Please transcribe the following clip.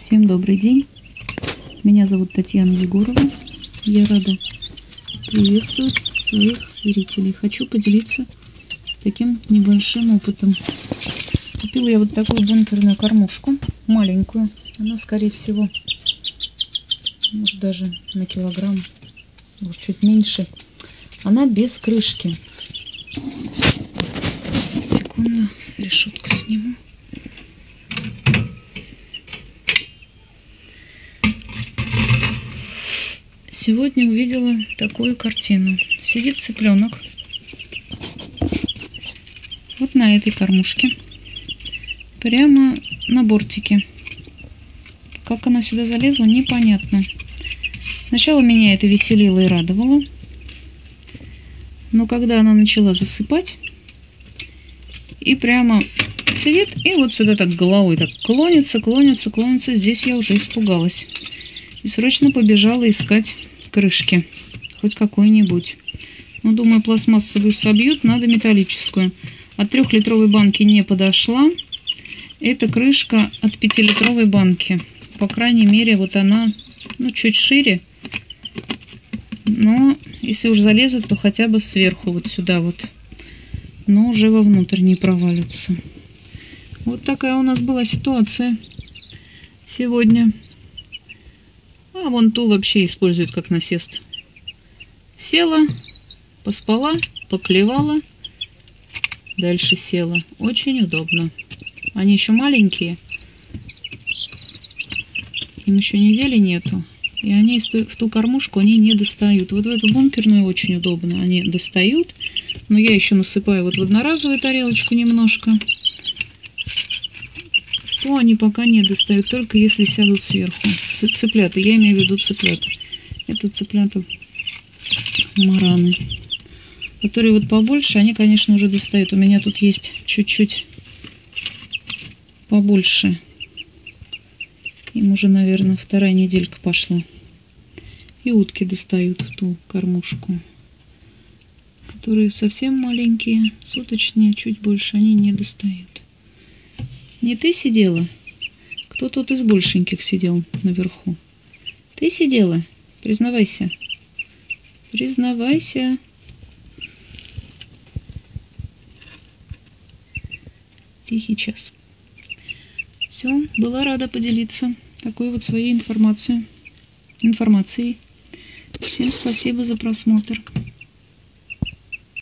Всем добрый день. Меня зовут Татьяна Егорова. Я рада приветствовать своих зрителей. Хочу поделиться таким небольшим опытом. Купила я вот такую бункерную кормушку, маленькую. Она, скорее всего, может даже на килограмм, может чуть меньше. Она без крышки. Секунду, решетку сниму. Сегодня увидела такую картину. Сидит цыпленок вот на этой кормушке, прямо на бортике. Как она сюда залезла, непонятно. Сначала меня это веселило и радовало, но когда она начала засыпать и прямо сидит и вот сюда так головой так клонится, здесь я уже испугалась и срочно побежала искать крышки, хоть какой-нибудь. Ну, думаю, пластмассовую собьют, надо металлическую. От 3-литровой банки не подошла. Это крышка от 5-литровой банки. По крайней мере, вот она, ну, чуть шире. Но если уж залезут, то хотя бы сверху, вот сюда вот. Но уже вовнутрь не провалится. Вот такая у нас была ситуация сегодня. А вон ту вообще используют как насест. Села, поспала, поклевала, дальше села. Очень удобно. Они еще маленькие. Им еще недели нету. И они в ту кормушку они не достают. Вот в эту бункерную очень удобно. Они достают. Но я еще насыпаю вот в одноразовую тарелочку немножко. То они пока не достают, только если сядут сверху. Цыплята, я имею в виду цыплят. Это цыплята мараны, которые вот побольше, они, конечно, уже достают. У меня тут есть чуть-чуть побольше. Им уже, наверное, 2-я неделька пошла. И утки достают в ту кормушку. Которые совсем маленькие, суточные, чуть больше, они не достают. Не ты сидела? Кто тут из большеньких сидел наверху? Ты сидела? Признавайся. Признавайся. Тихий час. Все, была рада поделиться такой вот своей информацией. Всем спасибо за просмотр.